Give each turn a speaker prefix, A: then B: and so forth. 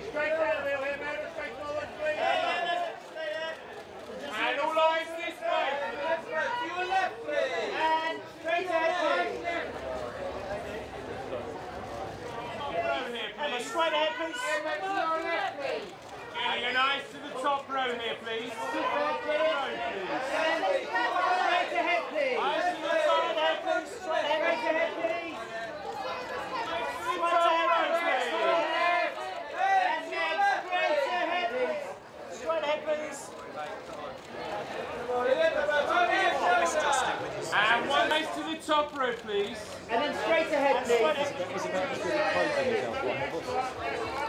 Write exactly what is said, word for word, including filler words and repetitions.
A: Straight down the wheel here, man. Straight forward, please. And all eyes this way.
B: To your left, please.
C: And straight ahead, please. Emma, straight ahead, please.
A: Emma, to your left, please. Getting an eyes to the top row here, please. Top row, please.
C: Straight ahead, please.
A: Eyes to the top ahead, please.
C: Straight ahead, please.
A: Top row, please.
C: And next, straight ahead, please. Straight ahead, please.
A: And one eyes to the top row, please.
C: And then straight ahead, please.
D: Is it about to do the closing yourself?